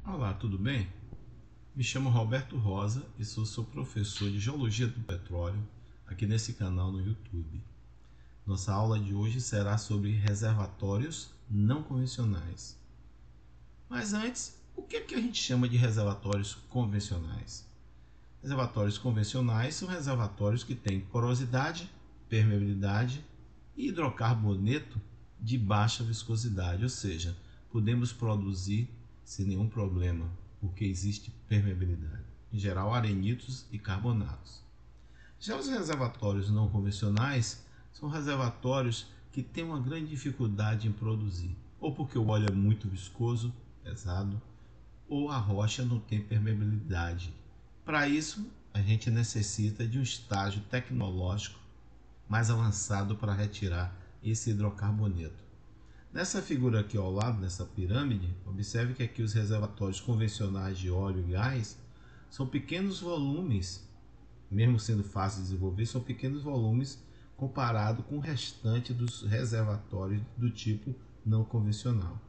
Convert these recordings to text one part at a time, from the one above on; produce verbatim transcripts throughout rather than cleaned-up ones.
Olá, tudo bem? Me chamo Roberto Rosa e sou seu professor de Geologia do Petróleo aqui nesse canal no YouTube. Nossa aula de hoje será sobre reservatórios não convencionais. Mas antes, o que é que a gente chama de reservatórios convencionais? Reservatórios convencionais são reservatórios que têm porosidade, permeabilidade e hidrocarboneto de baixa viscosidade, ou seja, podemos produzir sem nenhum problema, porque existe permeabilidade, em geral arenitos e carbonatos. Já os reservatórios não convencionais são reservatórios que têm uma grande dificuldade em produzir, ou porque o óleo é muito viscoso, pesado, ou a rocha não tem permeabilidade. Para isso, a gente necessita de um estágio tecnológico mais avançado para retirar esse hidrocarboneto. Nessa figura aqui ao lado, nessa pirâmide, observe que aqui os reservatórios convencionais de óleo e gás são pequenos volumes, mesmo sendo fácil de desenvolver, são pequenos volumes comparado com o restante dos reservatórios do tipo não convencional.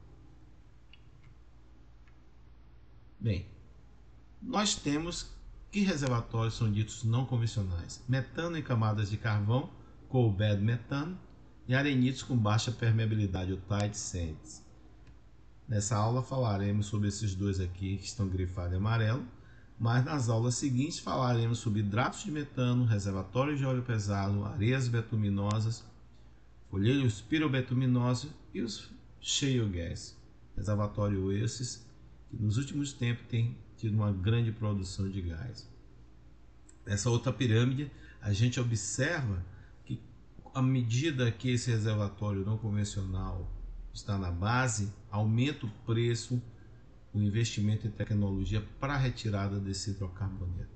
Bem, nós temos que reservatórios são ditos não convencionais: metano em camadas de carvão, coal bed metano, e arenitos com baixa permeabilidade, o tight sands. Nessa aula falaremos sobre esses dois aqui que estão grifados em amarelo, mas nas aulas seguintes falaremos sobre hidratos de metano, reservatórios de óleo pesado, areias betuminosas, folheiros pirobetuminosos e os shale gas, reservatórios esses que nos últimos tempos têm tido uma grande produção de gás. Nessa outra pirâmide, a gente observa que à medida que esse reservatório não convencional está na base, aumenta o preço, o investimento em tecnologia para a retirada desse hidrocarboneto.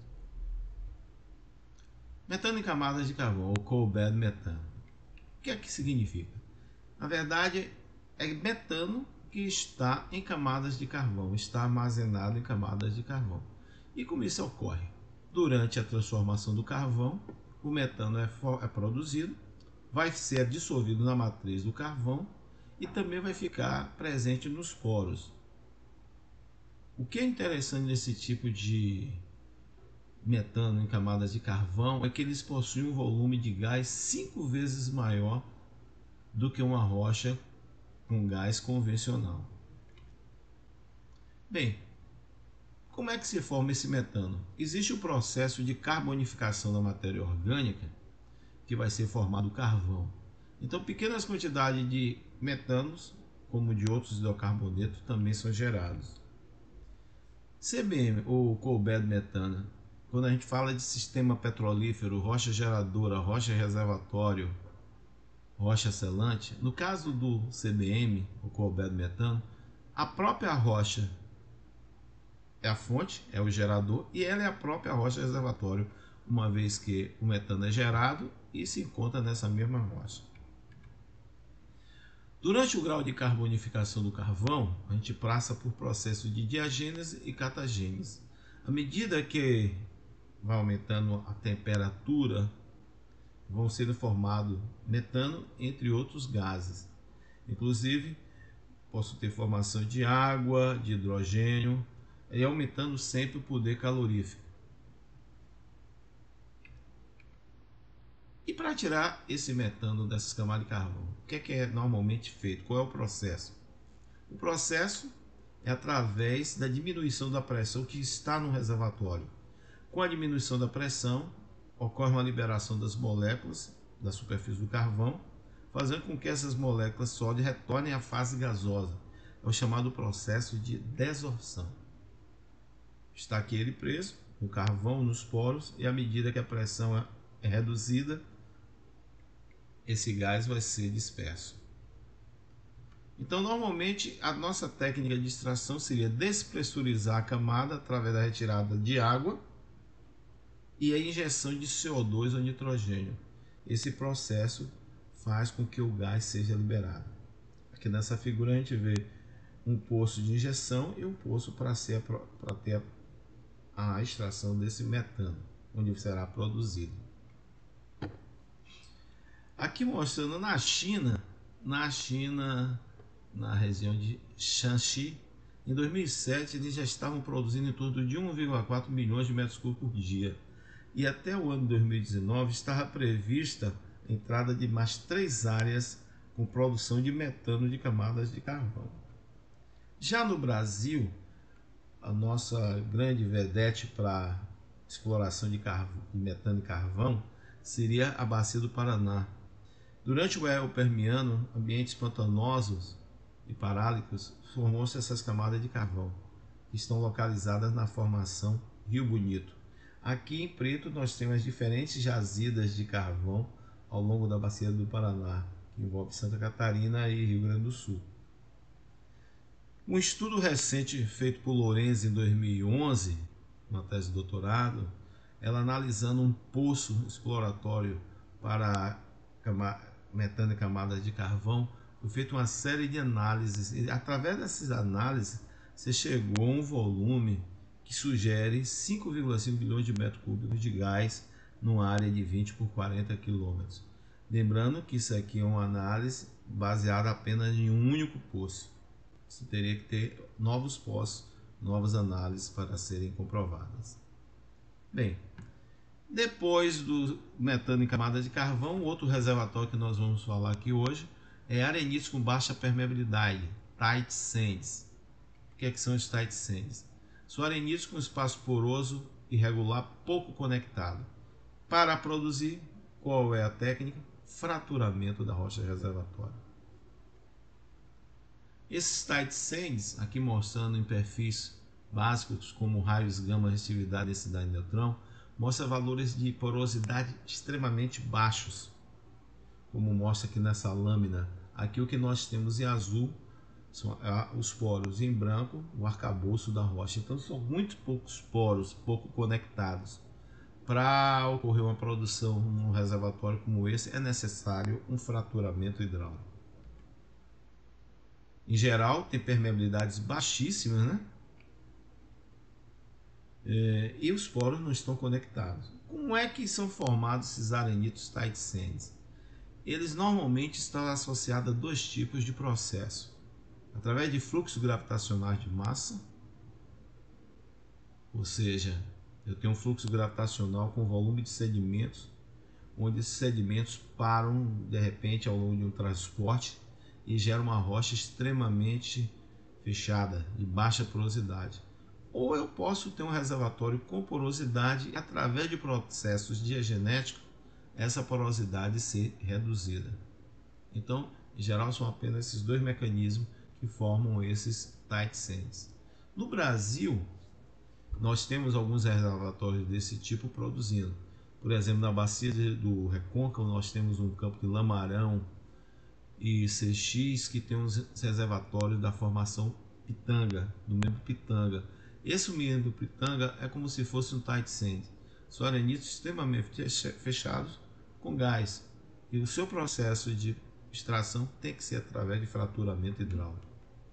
Metano em camadas de carvão, ou coal bed metano. O que é que significa? Na verdade, é metano que está em camadas de carvão, está armazenado em camadas de carvão. E como isso ocorre? Durante a transformação do carvão, o metano é, é produzido, vai ser dissolvido na matriz do carvão e também vai ficar presente nos poros. O que é interessante nesse tipo de metano em camadas de carvão é que eles possuem um volume de gás cinco vezes maior do que uma rocha com gás convencional. Bem, como é que se forma esse metano? Existe o processo de carbonificação da matéria orgânica, que vai ser formado o carvão. Então, pequenas quantidades de metanos, como de outros hidrocarbonetos, também são gerados. C B M, ou coal bed metano, quando a gente fala de sistema petrolífero, rocha geradora, rocha reservatório, rocha selante, no caso do C B M, o coal bed metano, a própria rocha é a fonte, é o gerador, e ela é a própria rocha reservatório, uma vez que o metano é gerado e se encontra nessa mesma rocha. Durante o grau de carbonificação do carvão, a gente passa por processos de diagênese e catagênese. À medida que vai aumentando a temperatura, vão sendo formados metano, entre outros gases. Inclusive, posso ter formação de água, de hidrogênio, e aumentando sempre o poder calorífico. E para tirar esse metano dessas camadas de carvão, o que é, que é normalmente feito? Qual é o processo? O processo é através da diminuição da pressão que está no reservatório. Com a diminuição da pressão, ocorre uma liberação das moléculas da superfície do carvão, fazendo com que essas moléculas sólidas retornem à fase gasosa. É o chamado processo de desorção. Está aqui ele preso, o carvão nos poros, e à medida que a pressão é reduzida, esse gás vai ser disperso. Então, normalmente, a nossa técnica de extração seria despressurizar a camada através da retirada de água e a injeção de C O dois ou nitrogênio. Esse processo faz com que o gás seja liberado. Aqui nessa figura a gente vê um poço de injeção e um poço para ser para ter a, a extração desse metano, onde será produzido. Aqui mostrando na China, na China, na região de Shanxi, Em dois mil e sete, eles já estavam produzindo em torno de um vírgula quatro milhões de metros cúbicos por dia. E até o ano de dois mil e dezenove estava prevista a entrada de mais três áreas com produção de metano de camadas de carvão. Já no Brasil, a nossa grande vedete para exploração de, carvão, de metano e carvão seria a Bacia do Paraná. Durante o Eol Permiano, ambientes pantanosos e parálicos formou-se essas camadas de carvão, que estão localizadas na formação Rio Bonito. Aqui em preto nós temos as diferentes jazidas de carvão ao longo da Bacia do Paraná, que envolve Santa Catarina e Rio Grande do Sul. Um estudo recente feito por Lorenzi em dois mil e onze, uma tese de doutorado, ela analisando um poço exploratório para metano e camadas de carvão, foi feita uma série de análises e através dessas análises você chegou a um volume que sugere cinco vírgula cinco bilhões de metros cúbicos de gás numa área de vinte por quarenta quilômetros. Lembrando que isso aqui é uma análise baseada apenas em um único poço. Você teria que ter novos poços, novas análises para serem comprovadas. Bem, depois do metano em camadas de carvão, outro reservatório que nós vamos falar aqui hoje é arenites com baixa permeabilidade, tight sands. O que, é que são os tight sands? São arenites com espaço poroso irregular pouco conectado. Para produzir, qual é a técnica? Fraturamento da rocha reservatória. Esses tight sands, aqui mostrando em perfis básicos como raios gama, resistividade e densidade de neutrão, mostra valores de porosidade extremamente baixos, como mostra aqui nessa lâmina. Aqui o que nós temos em azul são os poros, em branco o arcabouço da rocha. Então são muito poucos poros, pouco conectados. Para ocorrer uma produção num reservatório como esse, é necessário um fraturamento hidráulico. Em geral, tem permeabilidades baixíssimas, né? É, e os poros não estão conectados. Como é que são formados esses arenitos tight sands? Eles normalmente estão associados a dois tipos de processo. Através de fluxos gravitacionais de massa, ou seja, eu tenho um fluxo gravitacional com volume de sedimentos, onde esses sedimentos param de repente ao longo de um transporte e gera uma rocha extremamente fechada, de baixa porosidade. Ou eu posso ter um reservatório com porosidade e através de processos diagenéticos essa porosidade ser reduzida. Então, em geral, são apenas esses dois mecanismos que formam esses tight sands. No Brasil, nós temos alguns reservatórios desse tipo produzindo. Por exemplo, na bacia do Recôncavo, nós temos um campo de Lamarão e C X que tem uns reservatórios da formação Pitanga, do membro Pitanga. Esse membro Pitanga é como se fosse um tight sand. São arenitos extremamente fechados com gás. E o seu processo de extração tem que ser através de fraturamento hidráulico.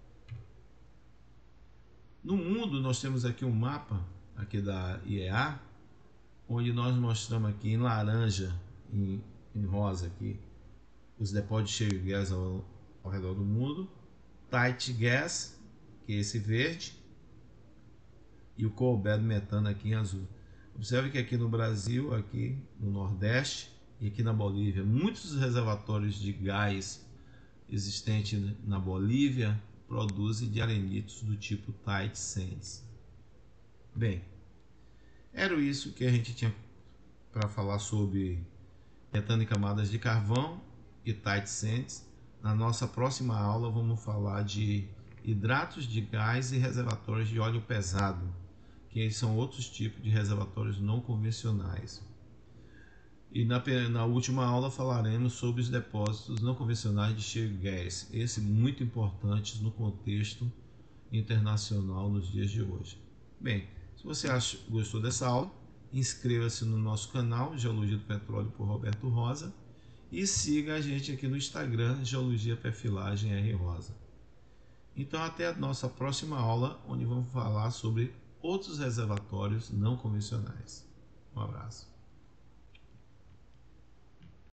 No mundo, nós temos aqui um mapa aqui da I E A, onde nós mostramos aqui em laranja, em, em rosa aqui, os depósitos cheios de gás ao, ao redor do mundo, tight gas, que é esse verde, e o coal bed metano aqui em azul. Observe que aqui no Brasil, aqui no Nordeste e aqui na Bolívia, muitos reservatórios de gás existentes na Bolívia produzem de arenitos do tipo tight sands. Bem, era isso que a gente tinha para falar sobre metano em camadas de carvão e tight sands. Na nossa próxima aula vamos falar de hidratos de gás e reservatórios de óleo pesado, que são outros tipos de reservatórios não convencionais. E na, na última aula falaremos sobre os depósitos não convencionais de shale gas, esses muito importantes no contexto internacional nos dias de hoje. Bem, se você acha, gostou dessa aula, inscreva-se no nosso canal Geologia do Petróleo por Roberto Rosa e siga a gente aqui no Instagram Geologia Perfilagem R Rosa. Então até a nossa próxima aula, onde vamos falar sobre outros reservatórios não convencionais. Um abraço.